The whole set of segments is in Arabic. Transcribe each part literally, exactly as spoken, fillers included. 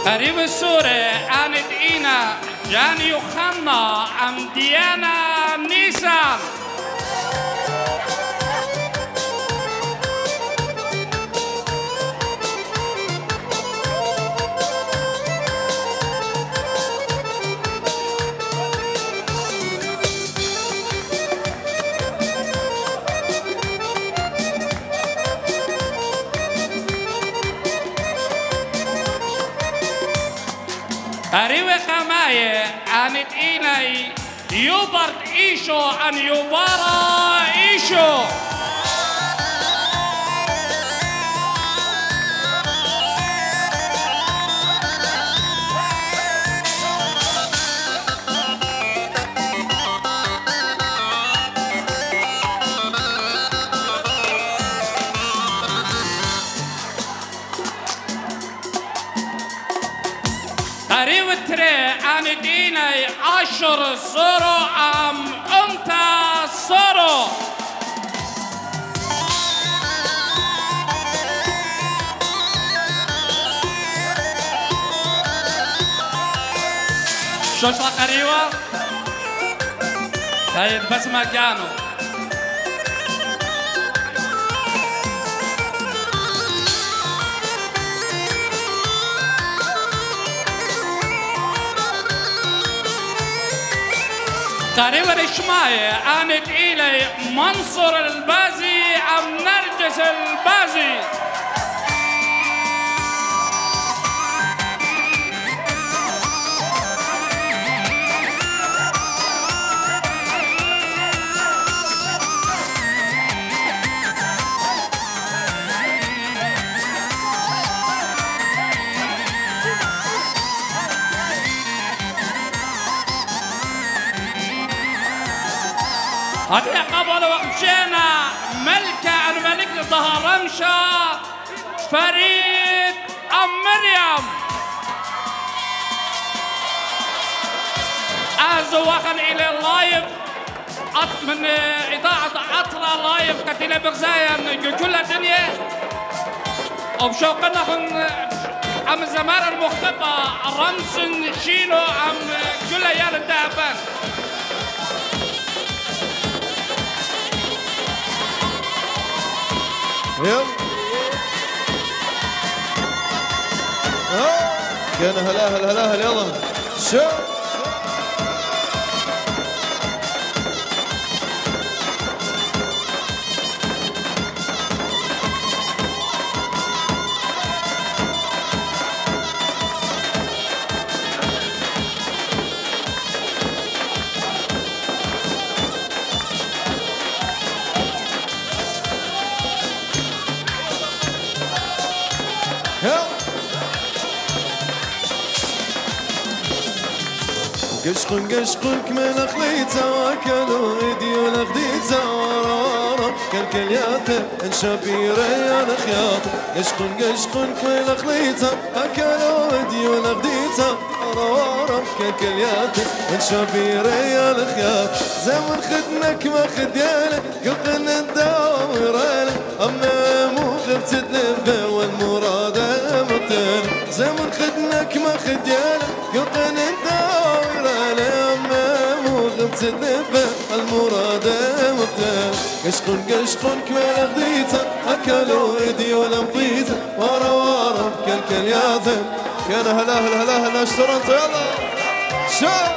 قريب السوري آنت إينا جاني يخنا أم ديانا نيسان أريوة كماية أنت إيناي يوبرت إيشو أن يوبارا إيشو قريب تري أنا ديني أشر صورو أم أنت صورو شوش لا قريبة طيب بس ما كانوا قريبا الشماية آنت إلي منصور البازي أم نرجس البازي هذه قبل ومشينا ملكة الملك ظهر رمشة فريد أم مريم أزوخن إلى اللايف من إذاعة عطرة لايف كتيلة بغزاين كل الدنيا وبشوقنا أم الزمارة المختبة رمسن شينو أم كل عيال الدهبان يلا كان هلا هلا هلا هلا يلا شو قشقن قشقن كمل خليته كانوا ريديو لخديته ورارا كالكلياته انشابيره يا الخياط قشقن قشقن كمل خليته كانوا ريديو لخديته ورارا كالكلياته انشابيره يا الخياط زمن خدنك ما خدياله قلقن الدوام راله اما مو غبت تلفه والمراد مطل زمن خدنك ما خدياله قلقن الدوام تلفه المراد مقتل قشقن قشقن كمال خديته اكلوا ايدي ولا مضيته ورا ورا بكلكل يا ذل كان هلا هلا هلا هلا اشترنت يلا شو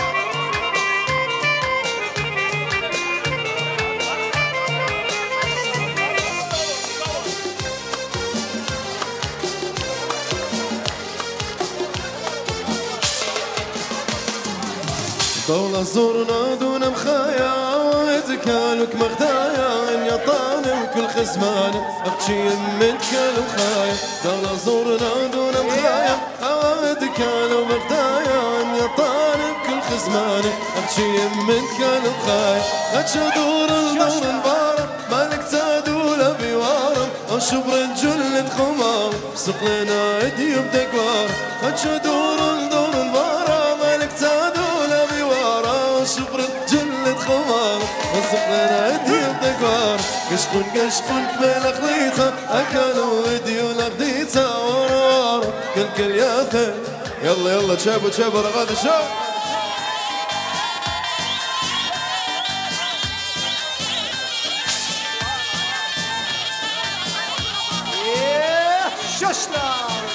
دولة زورنا دون مخايا ويتكالك مغدايا ان يطاني وكل خصماني ابكي من كل مخايا دولة زورنا دون مخايا ويتكالك مغدايا ان يطاني وكل خصماني ابكي من كل مخايا اتشدور الدور البارم مالك تادول بوارم او شبر الجلد خمار سق لنا ايدي بدقوار اتشدور الدور البارم مالك تادول شبرت جلد خمار وسقنا ايدي بدقوار قشقن قشقن كمال خليته اكلوا ايدي ولخديته ورار كل كلياته يلا يلا شابوا شابوا رغاد الشوق ششنا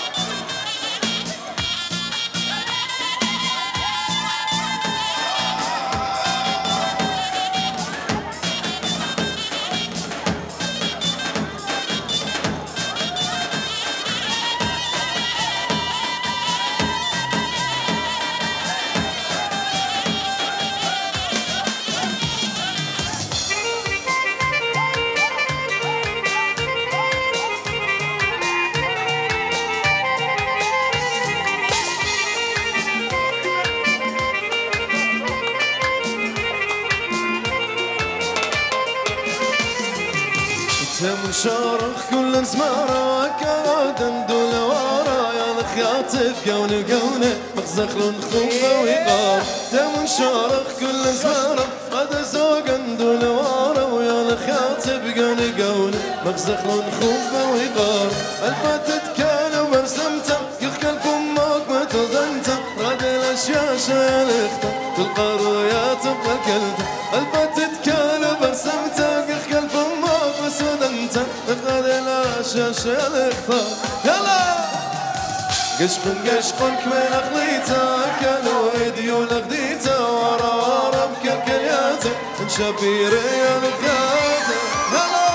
تم شارخ كل زمارة كادن دول ورا يا الخياط بقون قونه مخزخ خوفه ويقار تم شارخ كل زمارة قد زوقن دول ورا ويا الخياط بقون قونه مخزخ خوفه ويقار الفات تتكلم ورسمته يخكل فمك ما تظنته راد الاشياء يا الاخته بالقرويات بقلته الفات تتكلم ورسمته يخكل فمك سودنت نقد الاشاش الاخطار يلا قشقن قشقن كمين اخليتا كانوا ايديون اخديتا ورا ورا بكل كلياتا نشبيري يا القاده يلا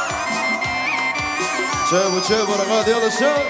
شابوا شابوا رغاد يلا شاب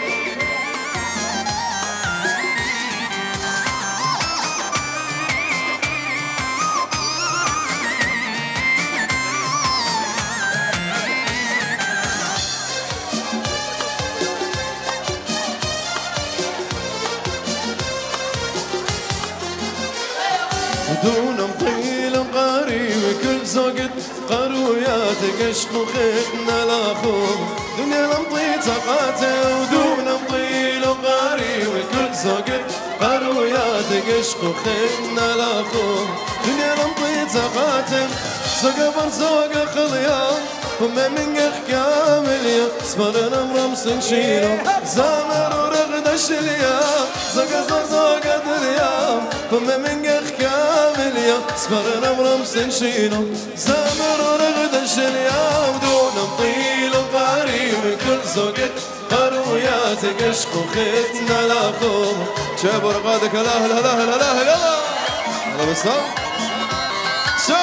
دون طويل قاري وكل زوقت قروياتك عشق وخيتنا لاخوم دنيا لمطي تقاته ودون طويل قاري وكل زوقت قروياتك عشق وخيتنا لاخوم دنيا لمطي تقاته زوق برزوق خليان وما من احكام اليوم صبرنا مرمسن شينو زامر ورغد الشليام زوق زوق زوق دريام وما من احكام اليوم صبرنا مرمسن شينو زامر ورغد الشليام دون طيل وقاري وكل زوقت قروياتك عشق وخيتنا لاخوم شابوا رقادك لا لا لا لا لا يلا يلا بس شو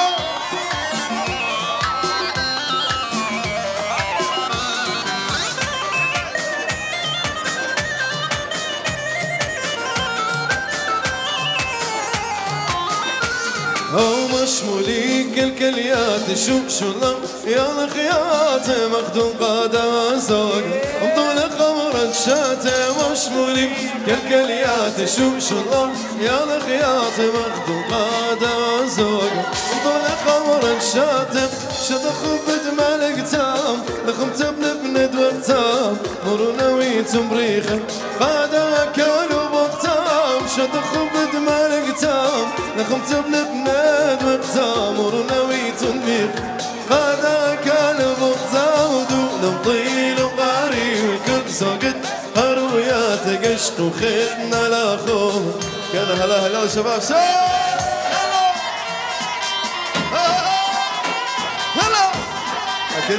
او مشمولي كل كليات شو شلم يا الخيات مخدوم قادة زوق مطول خمرة شاتة مشمولي كل كليات شو شلم يا الخيات مخدوم قادة زوق مطول خمرة شاتة شدخ بدمع القتام لخمت بنبند وقتام مرنا ويتم بريخة قادة كانوا بقتام شدخ بدمع القتام لخمت بنبند وقتام مرنا ويتم بريخة قادة كانوا بقتام دون طويل وقاري وكل زوقت هروياتك عشق وخيتنا لاخوم كان هلا هلا شباب شباب لكن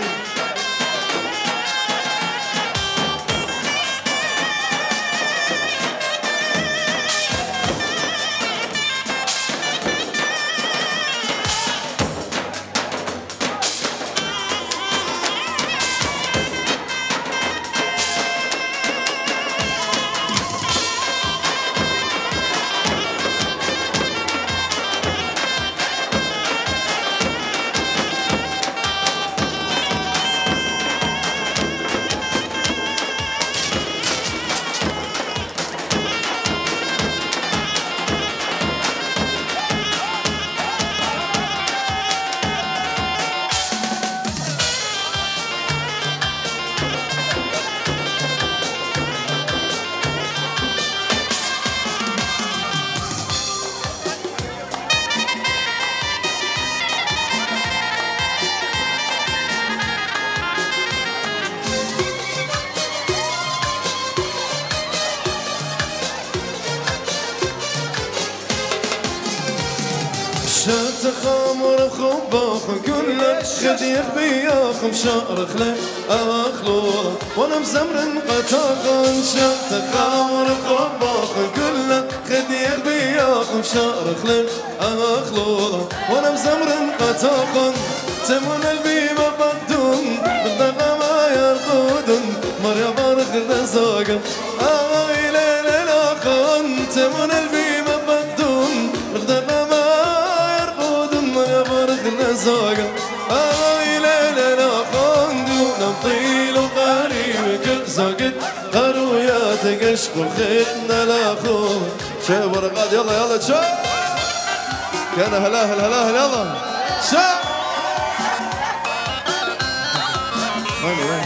تخامر خباخ كله خديخ بياخ مشارخ له اخلوه وانا مسمر قطاق شا تخامر خباخ كله خديخ بياخ مشارخ له اخلوه وانا مسمر قطاق تمون البيب بقدون بالضغة ما يرقودون مريم بارخ الرزاقة آي ليلة لاخون تمون البيب بقدون بالضغة ما يرقودون مريم بارخ الرزاقة آي ليلة لاخون دون طيل وقريب كل زاقت قروياتك اشقوا خيرنا لاخون شايف ورقات يلا يلا شايف كان هلاهل هلاهل يلا شايف ويني وين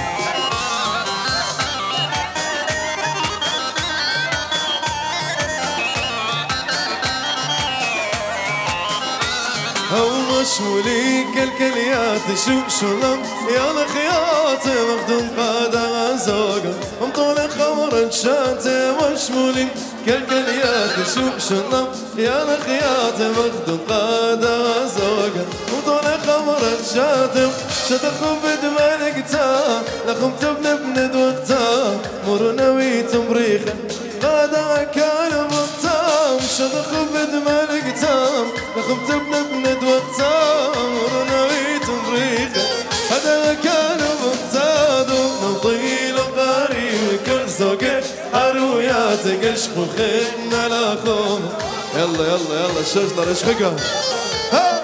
هو مشموليك الكليات شو شلم يا الخياط مخدوم قادة زوجة مطول خمر الشات مشمولين كالكليات شو شلم يا الخياط مخدوم قادة زوجة مطول خمر الشات شتخب دمالكتا لخم تبن بند وقتا مرنوي تمريخا قادة كان مقتام شتخب دمالكتا لخم تبن بند وقتا مرنوي تمريخا هذا كان مقتاد نطيل قريب كل زوجة حروياتك اشقوا خيرنا لاخوم يلا يلا يلا الشجرة اشققها ها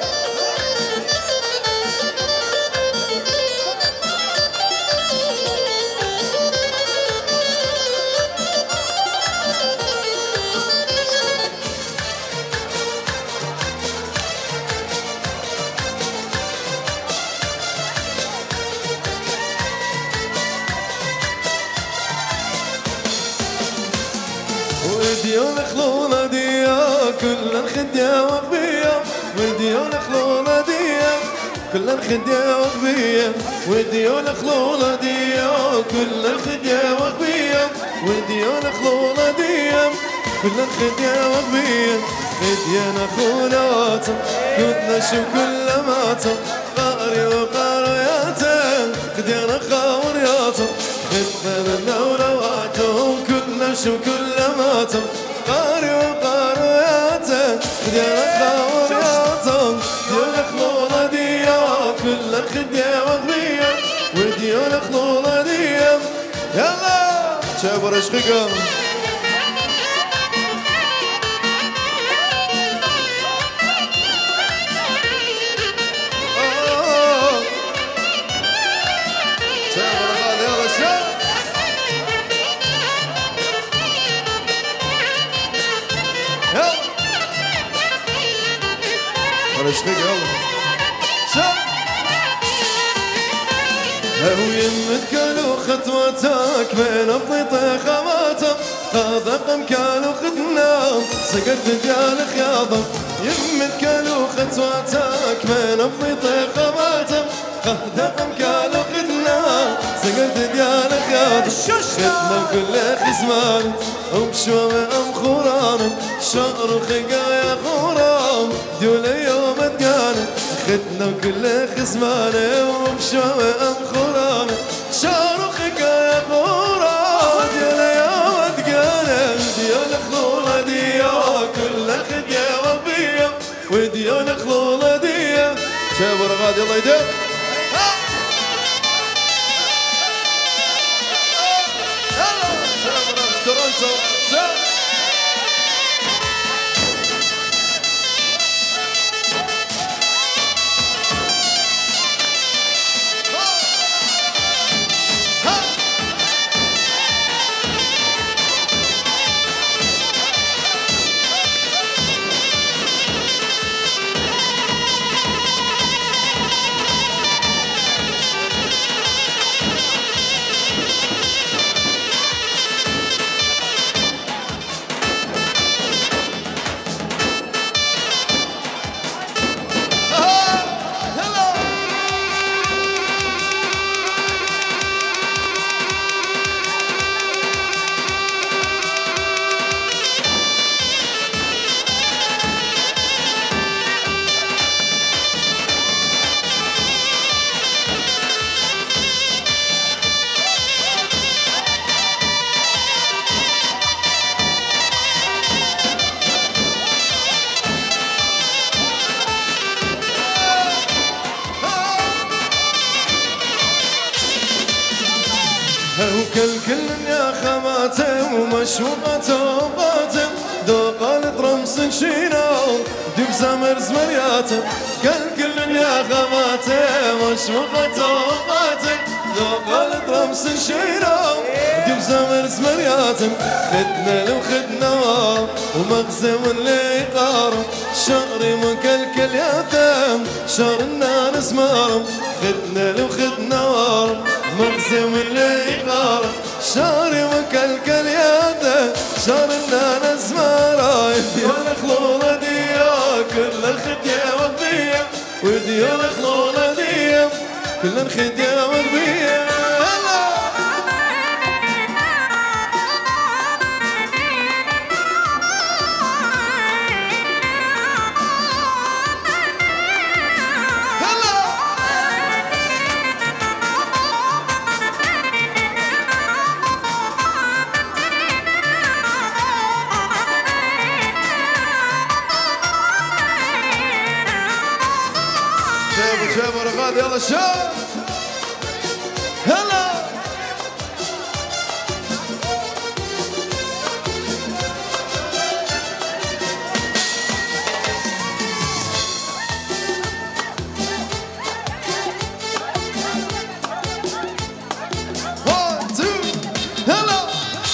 وديون خلونا ديا كل الخدية وقبية وديون خلونا ديا كل الخدية وقبية وديون خلونا ديا كل الخدية وقبية وديون خلونا ديا كل الخدية وقبية خدينا خوناتهم كنا شو كل ماتم قاري وقارياتهم خدينا خاورياتهم خدنا النوراتهم كنا شو كل ماتم قاري وقارياتهم خدينا خاورياتهم ديون خلونا ديا كل الخدية وقبية وديون خلونا ديا يلا شابر اشقيقا اشقيق يلا شوف هو يمك كانوا خطواتك بين الضيطة خماتم هذا قم كانوا خدنا سقرت ديال خياضم يمك كانوا خطواتك بين الضيطة خماتم هذا قم كانوا خدنا سقرت ديال خياضم خدنا كل خزمان وبشوم ام خوران شعر خقايا خورام دول يوم دقانة خدنا كل خزمانة وبشوم ام خورام شعر خقايا خورام دول يوم دقانة ديال خلولة ديا كل خديا وبيا وديال خلولة ديا شابر غادي الله يدير تورنتو وكل كل يا خماته ومشوقته وقاته دوقالة رمسن شينو دبزة زمرياته كل كل يا خماته ومشوقته وقاته دوقالة رمسن شينو دبزة زمرياته خدنا لو خدنا ومغزم اللي قارم شعري مكلكل يا ثام شعر الناس مارم خدنا لو خدنا مغزم اللي قارم شعري مكلكل يا ثام شعر الناس مارم ديال خلولة ديا كل الخدية وقبية وديال خلولة ديا كل الخدية وقبية شابوا رغاد يلا شاب هلا one two هلا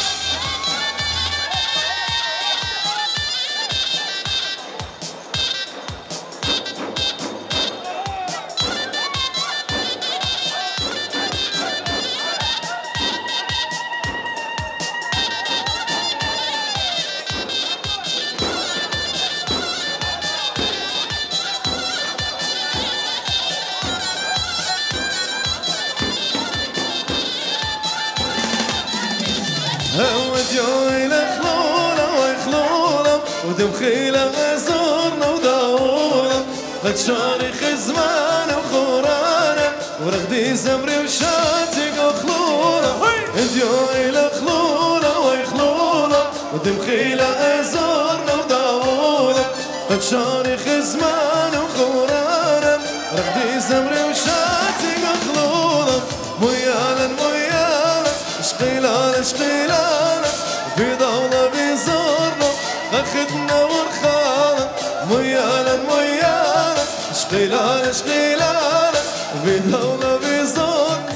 وديويلة خلولة ويخلولة ودمخيلة غزورنا وداولة قد شاري خزمانة وخورانة ورغدي زمري وشاتق وخلولة وديويلة خلولة ويخلولة ودمخيلة غزورنا وداولة قد شاري خزمانة وخورانة ورغدي زمري وشاتق وخلولة ميالا ميالا شقيلانة شقيلانة في دولة بيزورنا أخدنا ورخانا ميالا ميالا شقيلانة شقيلانة في دولة بيزورنا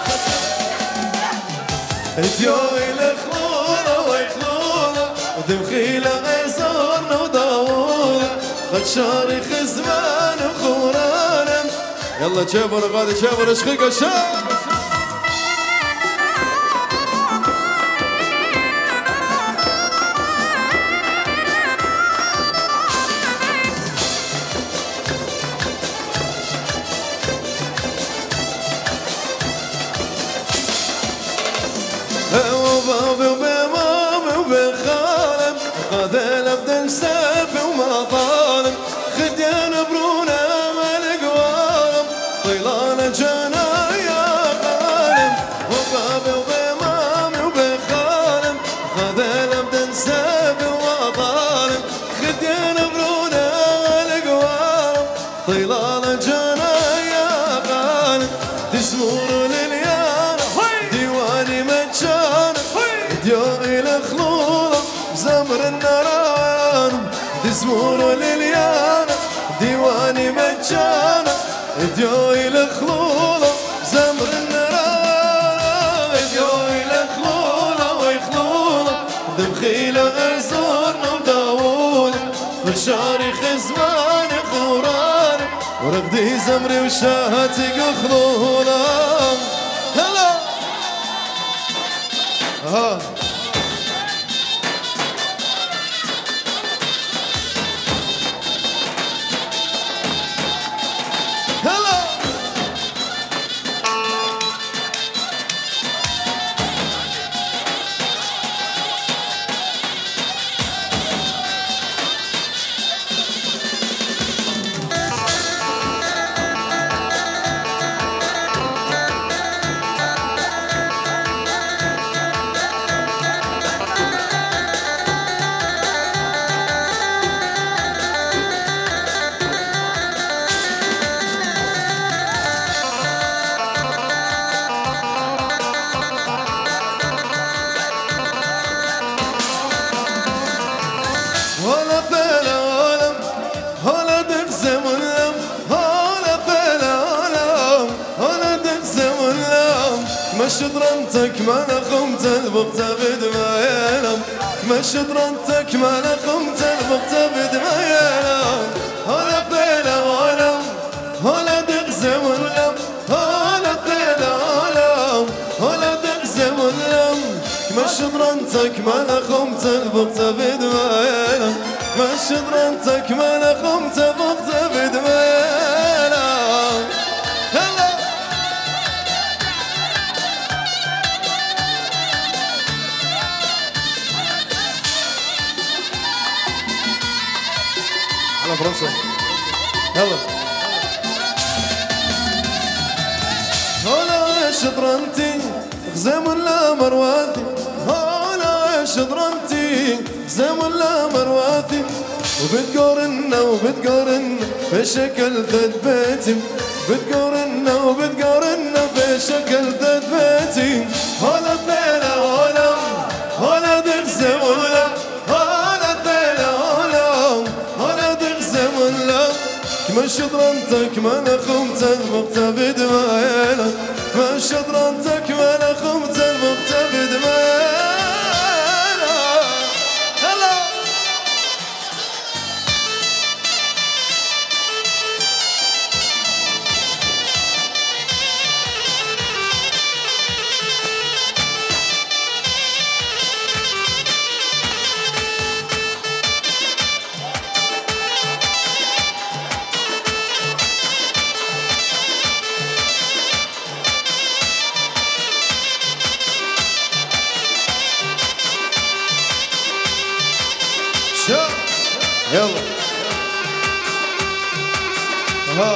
ديويلة خلولة ويخلولة ودمخيلة غيزورنا وداولة قد شاري خزمان وخورانا يلا جابر غادي جابر شقيقة شاب وبابي وبمامي وبخالم غادا لبدا نسافي وما طالم خديان برونا ملك وارم طيلانة جانا يا غالم وبابي وبمامي وبخالم غادا لبدا نسافي وما طالم خديان برونا ملك وارم طيلانة جانا يا غالم تسمور لليانا ديواني مجانا ديوئي خلولة زمر النران تسمور لليانا ديواني مجانا ديوئي خلولة زمر النران ديوئي خلولة ويخلولة دمخيلة ازورنا وداولة فرشاري خزماني خوراني ورقدي زمري وشاهتي خلولة هلا ها هلا شطرنتك ما لخمت البغت بدما يلم ما شطرنتك ما لخمت البغت بدما يلم هلا فيلا ولم هلا دغزم ولم هلا فيلا ولم هلا دغزم ولم ما شطرنتك ما لخمت البغت بدما يلم ما شطرنتك ما لخمت البغت بدما يلم هلا على فرنسا يلا هلا شطرنتي غزام ولا مرواتي هلا شطرنتي غزام ولا مرواتي وبتقارنا وبتقارنا في شكل ذات بيتي بتقارنا وبتقارنا في شكل ذات بيتي هلا فيلا هلا هلا دغزم ولا هلا فيلا هلا هلا دغزم ولا ما شطرنتك ما لخمت الوقت بدما يلا ما شطرنتك ما لخمت الوقت بدما يلا هلا يلا ها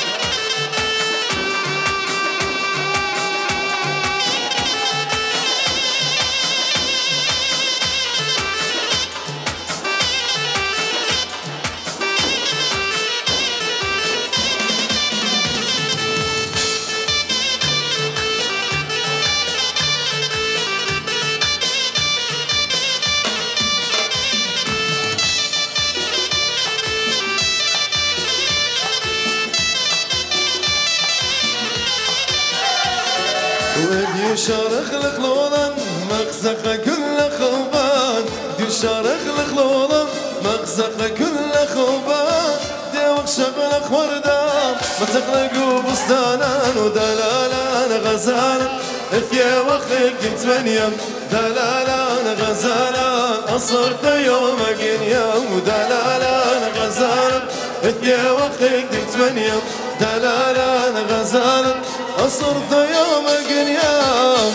ودي شارخ الخلوضا مغزق كل خوبان دي شارخ الخلوضا مغزق كل خوبان دي وقشق وردان ما تخلقوا بستانان ودلالان غزالا اثيا وخيك ثمانية دلالان غزالا أصرت يوم قنيا ودلالان غزالا اثيا وخيك ثمانية دلالان غزالا أصرت يوم قنيام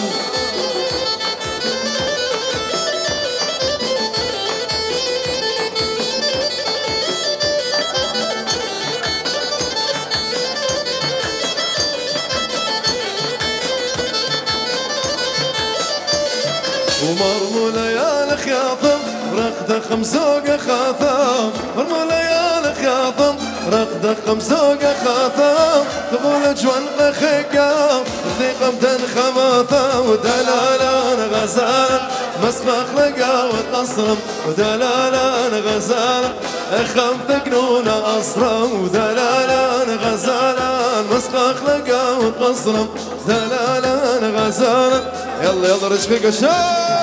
ومرمولة يا الخياطم رقدة خمسوق خاثام مرمولة يا الخياطم رقدة خمسوق خاثام تقول جوان بخيقام ثقة بدن خماثة ودلالان غزالة مسخ لقا وتصرم ودلالان غزالة خمت قنونة أصرم ودلالان غزالة مسخ لقا وتصرم دلالان غزالة يلا يلا رشقك الشام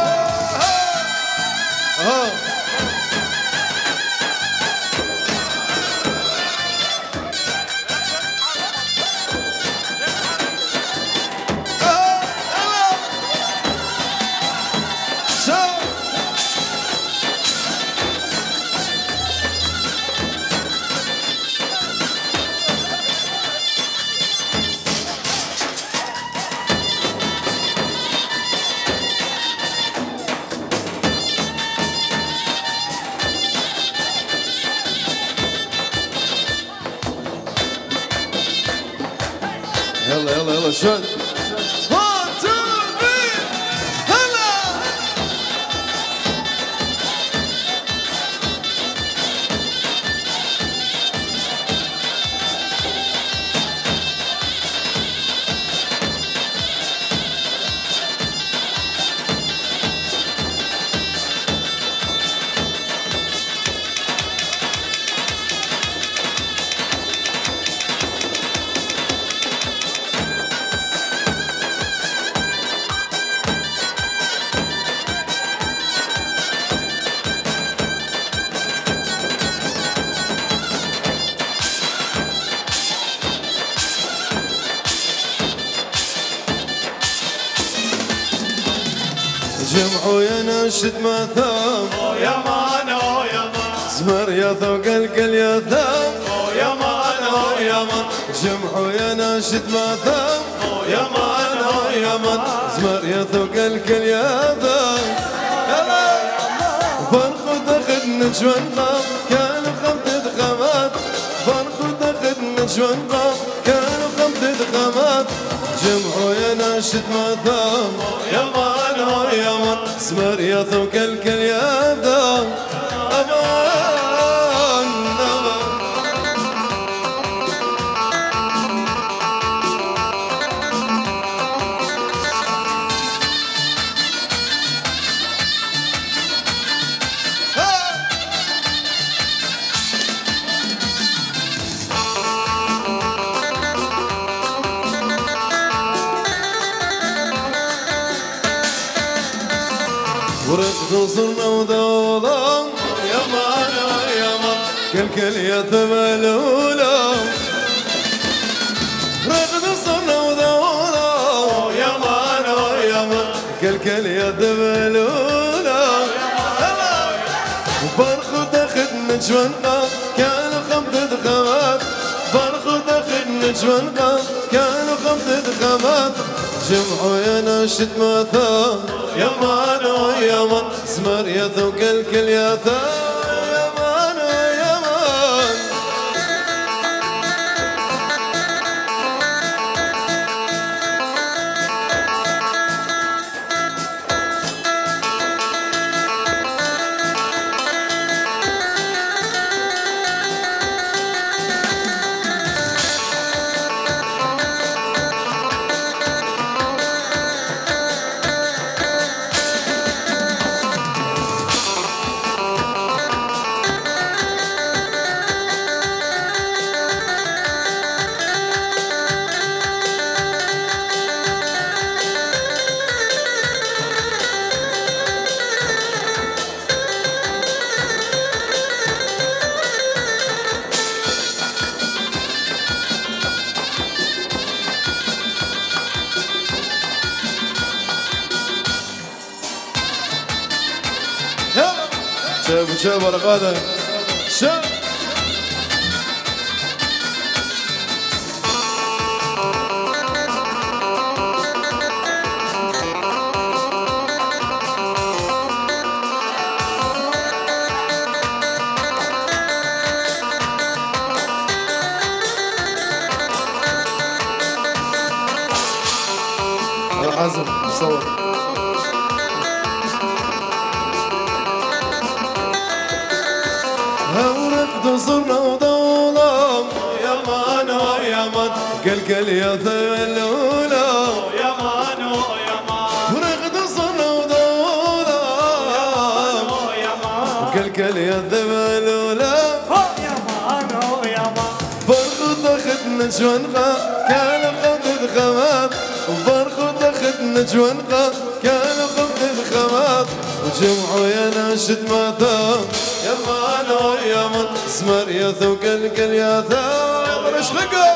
يلا يلا يلا شد واحد اثنين ثلاثة هلا جمعوا يا ناشد ما ثام يا مان يا مان زمر يا ذوق القل يا ثام يا مان يا مان جمعوا يا ناشد ما ثام يا مان يا مان زمر يا ذوق القل يا ثام يلا فرخ ودخل نجوان قام كانوا خمسة خمات فرخ ودخل نجوان قام كانوا خمسة خمات جمعوا يا ناشد ما ثام يا مان يا مان زمر يا ذوق القل يا ثام أمان ورقدوا صرنا وذولا يا مان يا مان كل يا ثملولا رقدوا صرنا وذولا يا مان يا مان كل يا ثملولا وفرخ ودخل نجواننا كانوا خمسة خوات فرخ ودخل نجواننا كانوا خمسة خوات جمعوا يا ناشد ما ثام يا مان يا مان زمر يا ذوق الكل يا ثام يا مان يا مان شوف شوف ورقاده شوف حازم صور صرنا وظلام يا مان يا مان قلقل يا ثلولا يا مان يا مان ورقد صرنا وظلام يا مان قلقل يا ثلولا يا مان يا مان فرخ ضخت نجوانها كان خمسة خمات فرخ ضخت نجوانها كان خمسة خمات وجمعوا يا ناشد ما ثام يا مان يا مان زمر يا ذوق القل يا ثام رشقه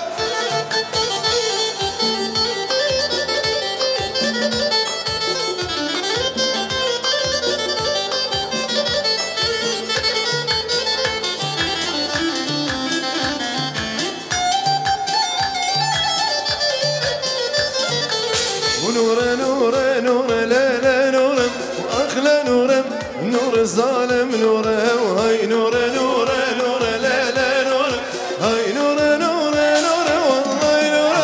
ونور نور نور ليلة نور وأخلى نور نور الظالم نور وهي نور نور نور ليلة نور هاي نور نور نور والله نور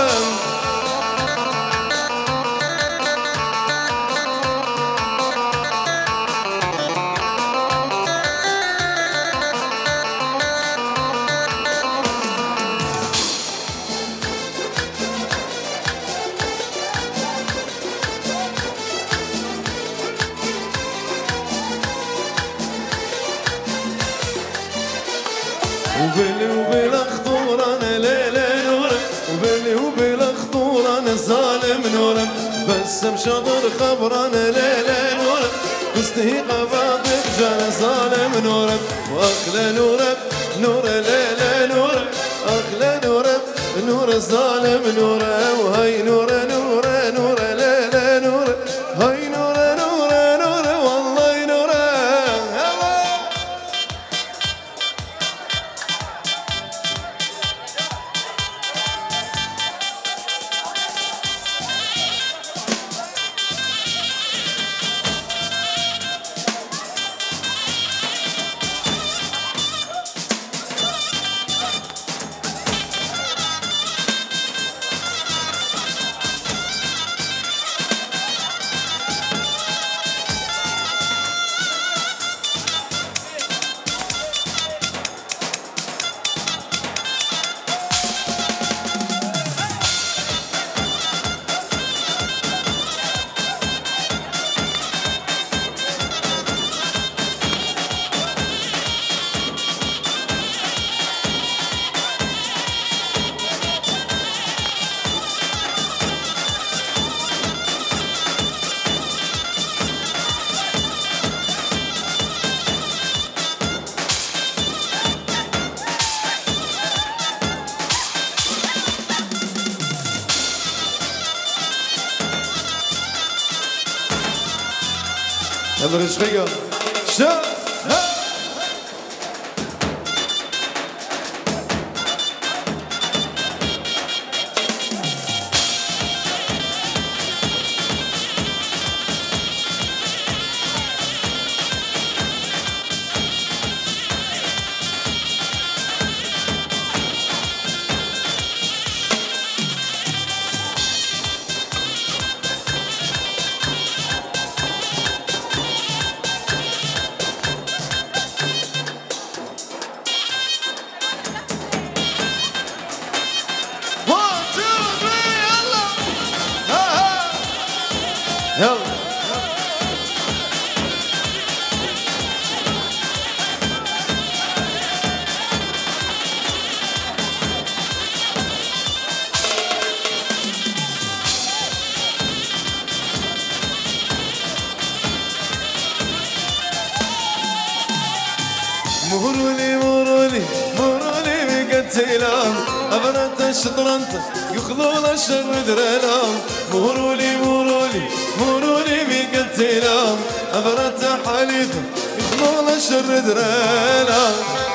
وبالي وبالأخطور أنا ليلة نور وبالي وبالأخطور أنا ظالم نور بس مشاطر خبر أنا ليلة نور مستهيق باطل جانا ظالم نور وأخلى نور نور ليلة نور أخلى نور نور الظالم نور وهي نور نور نور ليلة نور هاي نور نور يلا رشقيقة شا يلا مرولي مرولي مرولي بقتلام أبنت الشطرنت يخذون الشر دريلام مرولي مرولي مرولي بقتلام أبنت حليف يخذون الشر دريلام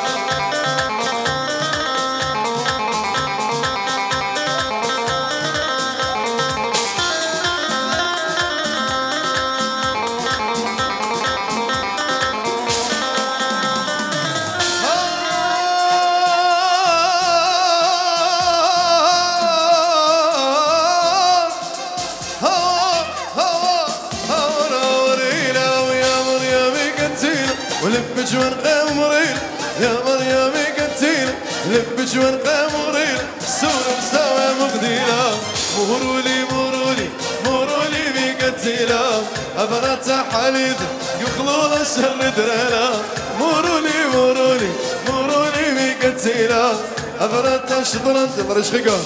ولبج ورقة مريل يا مريم قتيلة لبج ورقة مريل السورة مستوى مقديلة مرولي مرولي مرولي بقتيلة أبنات حليد يخلون الشر درينا مرولي مرولي مرولي بقتيلة أبنات شطرنت برشقة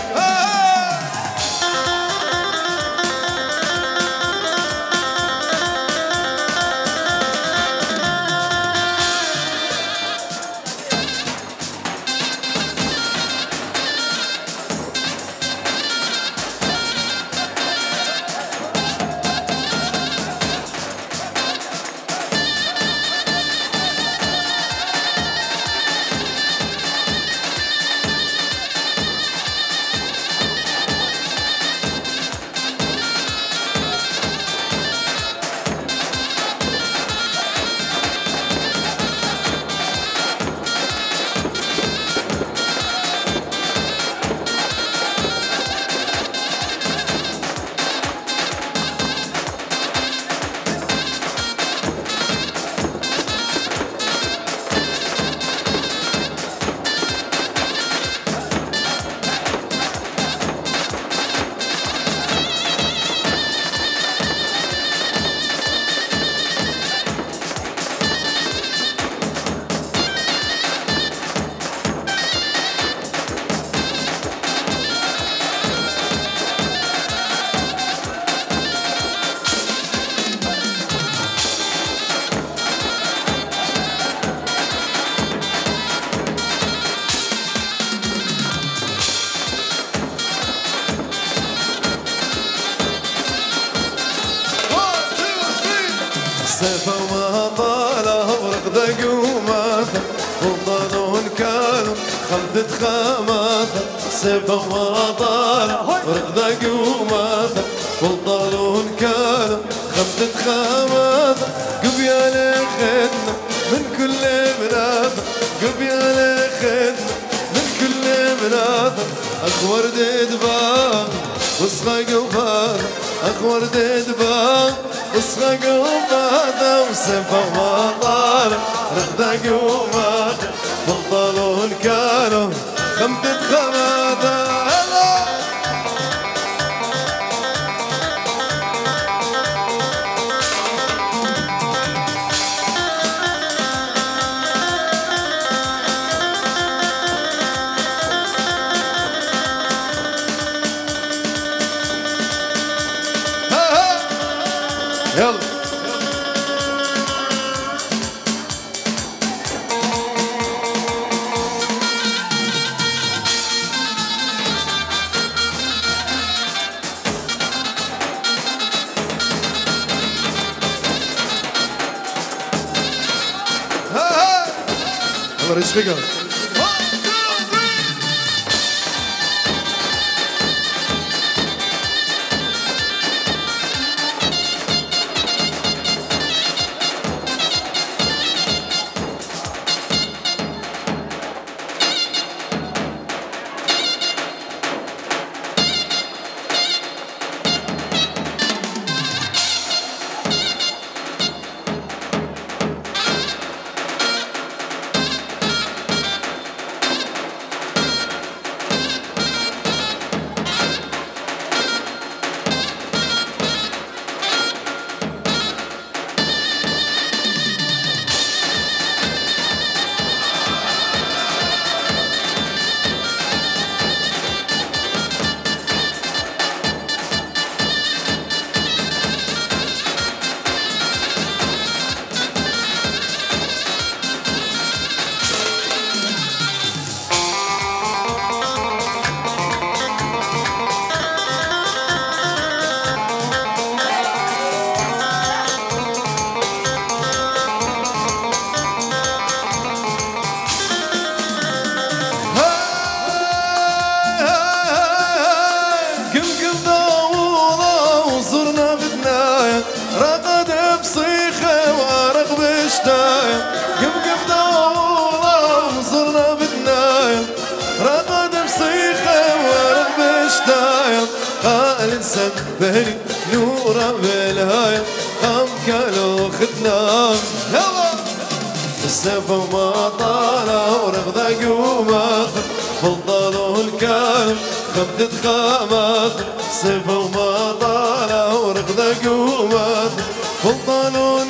سيفه وما طاله ورق قوماته وضلون كانوا خلدت خاماته سيفه وما طاله ورق قوماته وضلون كانوا خلدت خاماته قبيال خدنا من كل بلاده قبيال خدنا من كل بلاده اخور دبان وصغى قباله اخور دبان وصغى قباله وسيفه وما طاله رغده قوماته بطلون كانوا خمدة خماته يلا فريد شقق بهني نورة بالهاية قام كالو خدناه يلا السيف وما طالع ورغذا قومات فضلوا الكلام خمدت خامات السيف وما طالع ورغذا قومات فضلوا